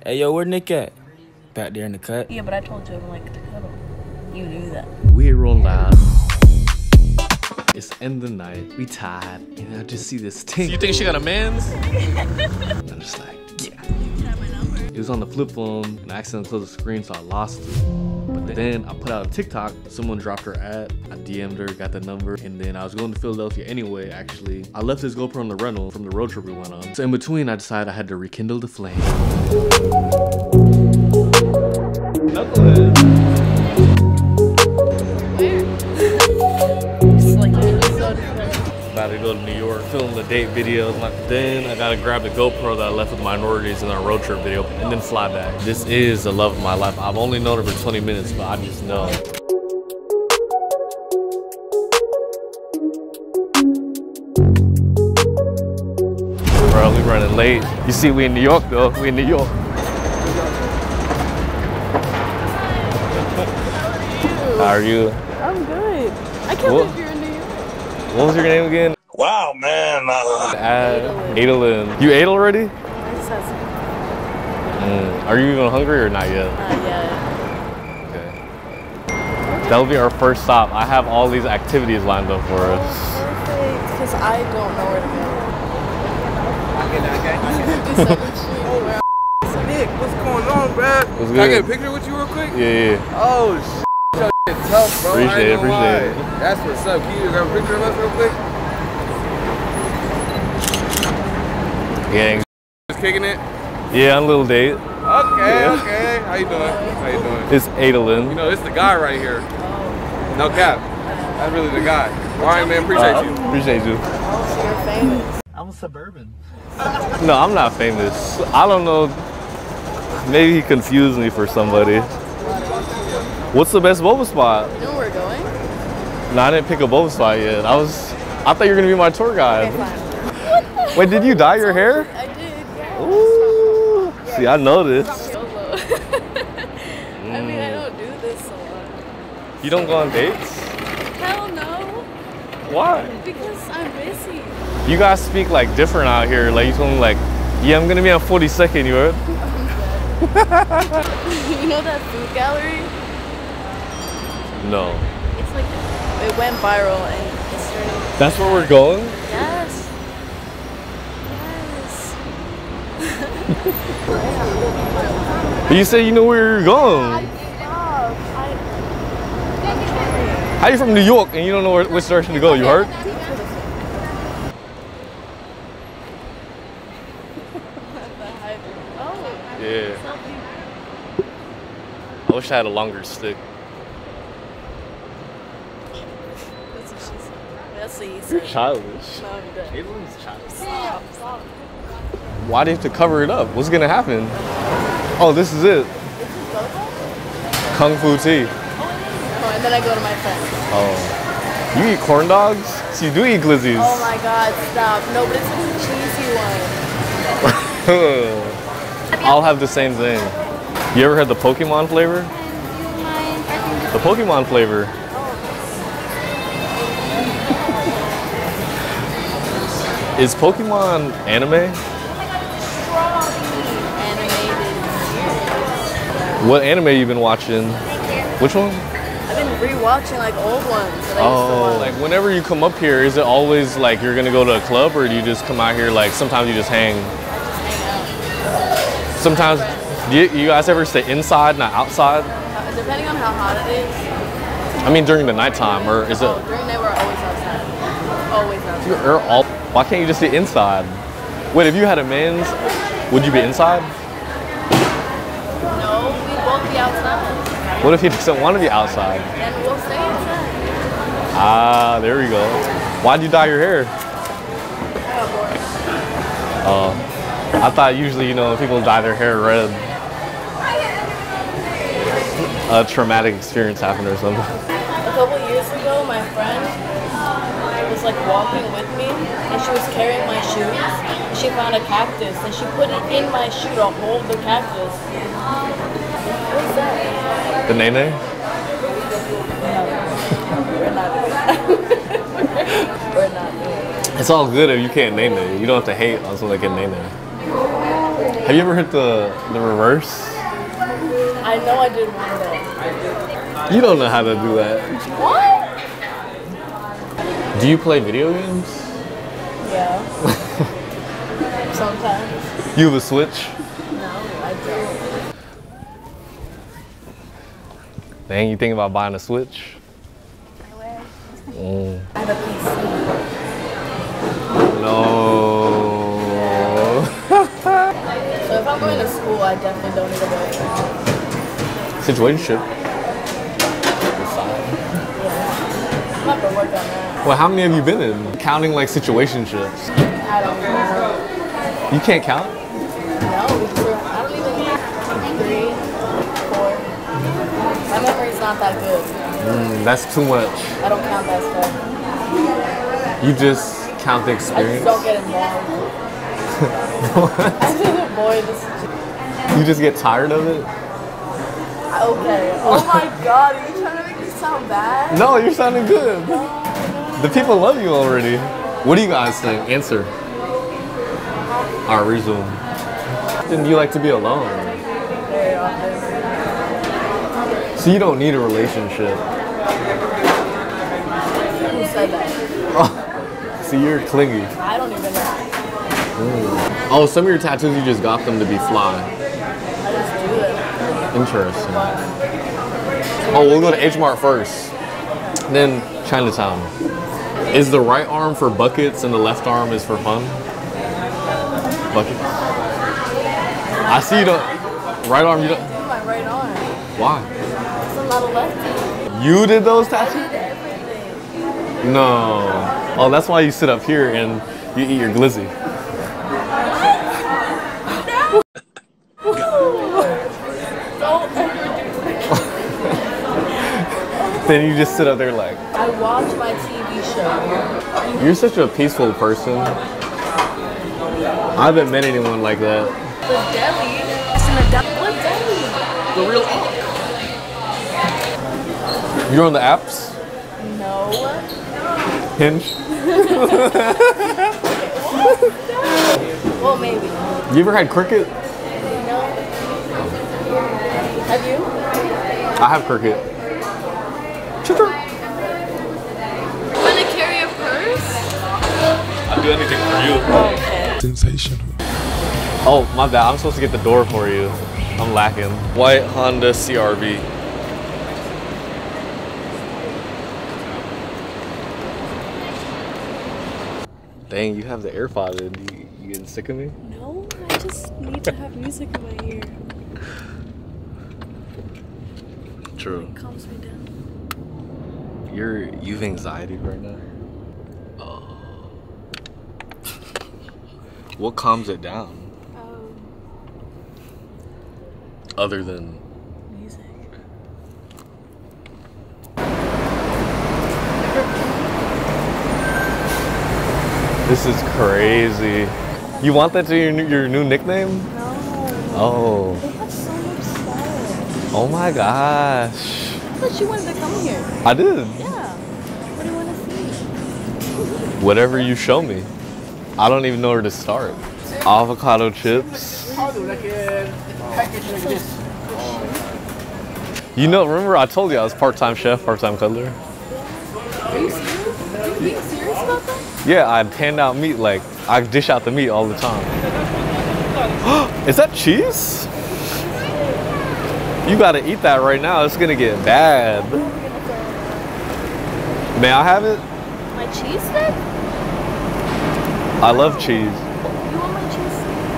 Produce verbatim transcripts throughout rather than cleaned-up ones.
Hey, yo, where Nick at? Back there in the cut. Yeah, but I told you I would like to cuddle. You knew that. We roll loud. It's end of the night. We tired. And I just see this thing. You think she got a man's? I'm just like, yeah. It was on the flip phone and I accidentally closed the screen, so I lost it. But then I put out a TikTok. Someone dropped her ad. I D M'd her, got the number, and then I was going to Philadelphia anyway, actually. I left this GoPro on the rental from the road trip we went on. So in between, I decided I had to rekindle the flame. Knucklehead. About to go to New York, film the date videos. Then I gotta grab the GoPro that I left with minorities in our road trip video, and then fly back. This is the love of my life. I've only known her for twenty minutes, but I just know. Bro, we running late. You see, we in New York though. We in New York. How are you? I'm good. I can't What? believe you're in New York. What was your name again? Wow, man. Uh, Ad Adolin. You ate already? It says Mm. Are you even hungry or not yet? not yet. Okay. That'll be our first stop. I have all these activities lined up for us. Perfect, because I don't know where to go. Nick, what's going on, bro? What's Can I good? get a picture with you real quick? Yeah, yeah. Oh, shit. Your shit tough, bro. Appreciate I ain't it, gonna appreciate lie. it. That's what's up. Can you grab a picture of us real quick? Gang. Just kicking it? Yeah, on a little date. Okay, Yeah. okay. How you doing? How you doing? It's Adolin. You know, it's the guy right here. No cap. That's really the guy. All right, man. Appreciate Uh, you. Appreciate you. So you're famous. I'm suburban. No, I'm not famous. I don't know. Maybe he confused me for somebody. What's the best boba spot? You know where we're going? No, I didn't pick a boba spot yet. I was, I thought you were gonna be my tour guide. Okay, fine. Wait, did you dye your hair? I did, yeah. Ooh. See, I know this. Solo. I mean, I don't do this a lot. You don't go on dates? Hell no. Why? Because I'm busy. You guys speak like different out here. Like you told me like, yeah, I'm gonna be on forty-second, you heard? You know that food gallery? No. It's like, it went viral and it's turning. That's where we're going? Yes. Yes. You said you know where you're going. How you from New York and you don't know where, which direction to go, you heard? Oh. Yeah. I wish I had a longer stick. That's what she said. That's what you You're said. childish. No, I'm dead. Adolin is childish. Stop, stop. Why do you have to cover it up? What's gonna happen? Oh, this is it. This is Gogo? Kung Fu tea. Oh, and then I go to my friends. Oh. You eat corn dogs? So you do eat glizzies. Oh my god, stop. No, but it's the cheesy one. I'll have the same thing. You ever had the Pokemon flavor? The Pokemon flavor. Is Pokemon anime? What anime you been watching? Which one? I've been rewatching like old ones that I used to Oh, watch. like whenever you come up here, is it always like you're gonna go to a club, or do you just come out here like sometimes you just hang? Sometimes, do you, you guys ever stay inside, not outside? Uh, Depending on how hot it is. I mean during the nighttime, or is it? Oh, during the night we're always outside. Always outside. You're all, why can't you just be inside? Wait, if you had a men's, would you be inside? No, we both be outside. What if he doesn't want to be outside? And we'll stay inside. Ah, there we go. Why'd you dye your hair? Oh, I thought usually, you know, people dye their hair red. A traumatic experience happened or something. A couple years ago, my friend was like walking with me and she was carrying my shoes. She found a cactus and she put it in my shoe to hold the cactus. What's that? The nene? We're not doing that. We're not doing it. It's all good if you can't name it. You don't have to hate on someone that can name it. Have you ever hit the the reverse? I know I did one day. You don't know how to do that. What? Do you play video games? Yeah. Sometimes. You have a Switch? No, I do. Dang, you think about buying a Switch? Mm. I have a P C. No. So if I'm going to school, I definitely don't need a boyfriend. Situationship. I'm gonna have to work on that. Well, how many have you been in? Counting like situationships. I don't know. You can't count? No, because we're- I don't even know. Three, four. My memory's not that good. Mm, that's too much. I don't count that stuff. You just count the I just experience. don't get involved. I just avoid this. You just get tired of it? Okay. Oh my god, are you trying to make me sound bad? No, you're sounding good. The people love you already. What do you guys think? Answer. Alright, resume. Then you like to be alone. Very often. So you don't need a relationship. Who said that? Oh, so you're clingy. I don't even know. Oh, some of your tattoos, you just got them to be fly. I just do it. Interesting. Oh, we'll go to H Mart first. Then Chinatown. Is the right arm for buckets and the left arm is for fun? Buckets. I see you don't. Right arm, you don't. Do my right arm. Why? Because I'm not a lefty. You did those tattoos? I did everything. No. Oh, that's why you sit up here and you eat your glizzy. Don't ever do Then you just sit up there like, I watch my T V show. you're such a peaceful person. I haven't met anyone like that. The deli. What deli? The real Ankh. You're on the apps? No. Hinge? Well, maybe. You ever had Cricket? No. Have you? I have Cricket. Want to carry a purse? I'll do anything for you. Okay. Sensational. Oh, my bad. I'm supposed to get the door for you. I'm lacking. White Honda C R V. Dang, you have the AirPod in. You, you getting sick of me? No, I just need to have music in my ear. True. It calms me down. You're you have anxiety right now. Oh. What calms it down? Um, Other than music. this is crazy. You want that to your new, your new nickname? No. Oh. They have so much stuff. Oh my gosh. I thought you wanted to come here. I did. Yeah. What do you want to see? Whatever you show me. I don't even know where to start. Avocado chips. You know, remember I told you I was part-time chef, part-time cuddler? Are you serious? Are you being serious about that? Yeah, I'd hand out meat, like, I dish out the meat all the time. Is that cheese? You gotta eat that right now, it's gonna get bad. May I have it? My cheese stick? I love cheese. You want my cheese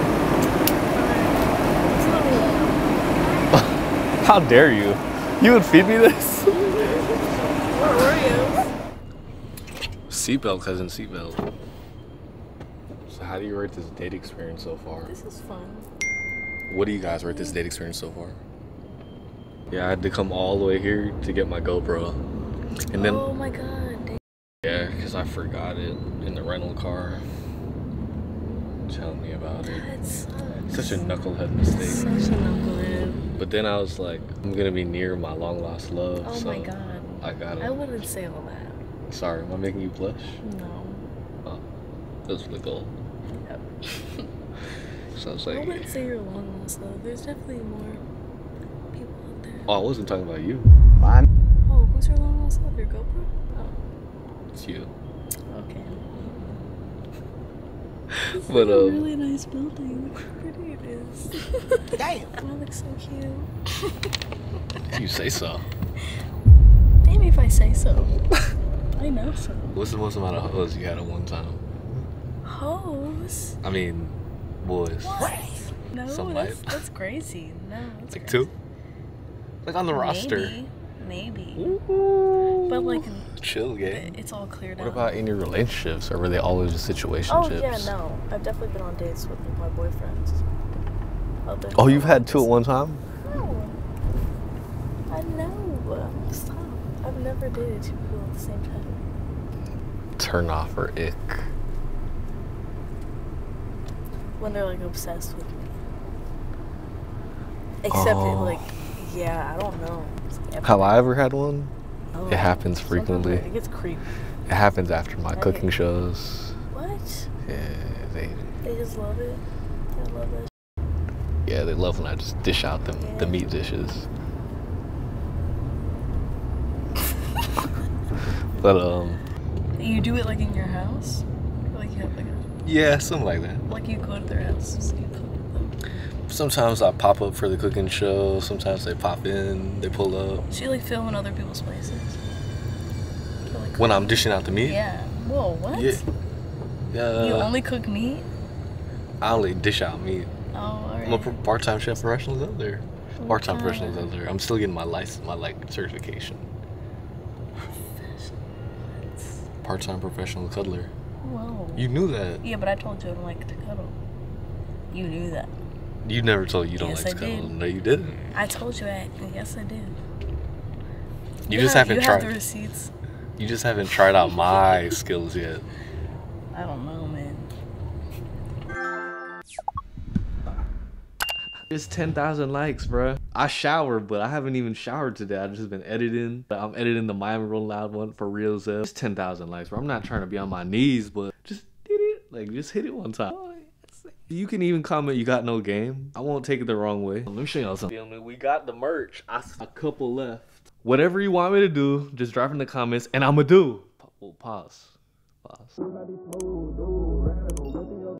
stick? How dare you? You would feed me this? What Oreos? Seatbelt, cousin, seatbelt. So how do you rate this date experience so far? This is fun. What do you guys rate this date experience so far? Yeah, I had to come all the way here to get my GoPro. And then, Oh my god. Dang. yeah, because I forgot it in the rental car. Tell me about it. That sucks. Such a knucklehead mistake. Such a knucklehead. But then I was like, I'm gonna be near my long lost love. Oh so my god. I got I it. wouldn't say all that. Sorry, am I making you blush? No. Oh, that's the goal. Yep. So I was I like, wouldn't say you're long lost though. There's definitely more people out there. oh, I wasn't talking about you. Oh, who's your long lost love? Your GoPro? Oh, It's you. okay. But It's a um, really nice building. Look how pretty it is. Damn. That looks so cute. you say so. Maybe if I say so. I know so. What's the most amount of hoes you had at one time? Hoes? I mean, boys. No, Some that's, might. that's crazy. No, that's Like crazy. two? Like on the roster. Maybe. Maybe. Ooh. But like, Chill, gang. it's all cleared What out. about in your relationships, or were they always just situationships? Oh yeah, no. I've definitely been on dates with my boyfriends. Other Oh, you've had two at one time? No. I know. Stop. I've never dated two people at the same time. Turn off or ick? When they're like obsessed with me. Except Oh. it like, yeah, I don't know. It's like every- Have I ever had one? Oh, It happens sometimes frequently. It gets creepy. It happens after my Right. cooking shows. What? Yeah, they They just love it. They love that. yeah they love when I just dish out them the Yeah. meat dishes. But um, You do it like in your house? Or like you have like a, yeah, something like that. like you go to their house and you cook with them. Sometimes I pop up for the cooking show. Sometimes they pop in, they pull up. So you like film in other people's places? Or, like, When cook- I'm dishing out the meat. Yeah. Whoa, what? Yeah. Yeah. You only cook meat? I only dish out meat. Oh, alright. I'm a part-time chef professional out there. Part-time Okay. professionals out there. I'm still getting my license, my like certification. Part-time professional cuddler. Whoa. You knew that. Yeah, but I told you I don't like to cuddle. You knew that. You never told you don't Yes, like to I cuddle. did. No, you didn't. I told you I, yes I did. You just have, haven't you tried. have the receipts. You just haven't tried out my skills yet. I don't know, man. It's ten thousand likes, bruh. I showered, but I haven't even showered today. I've just been editing. I'm editing the Miami Rolling Loud one for real, Zell. It's ten thousand likes, bro. I'm not trying to be on my knees, but just hit it. Like, just hit it one time. You can even comment you got no game. I won't take it the wrong way. Let me show y'all something. We got the merch. I, a couple left. Whatever you want me to do, just drop in the comments, and I'ma do. Oh, pause. Pause.